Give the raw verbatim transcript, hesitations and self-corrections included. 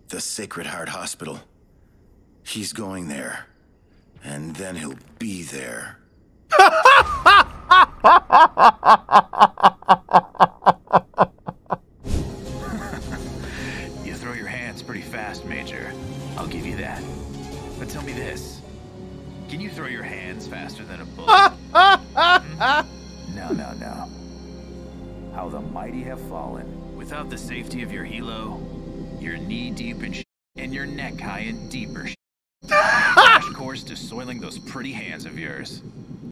The Sacred Heart Hospital. He's going there. And then he'll be there. You throw your hands pretty fast, Major. I'll give you that. But tell me this. Can you throw your hands faster than a bullet? Hmm? No, no, no. How the mighty have fallen. Without the safety of your helo, you're knee-deep in sh**, and your neck high in deeper sh**. Crash course to soiling those pretty hands of yours.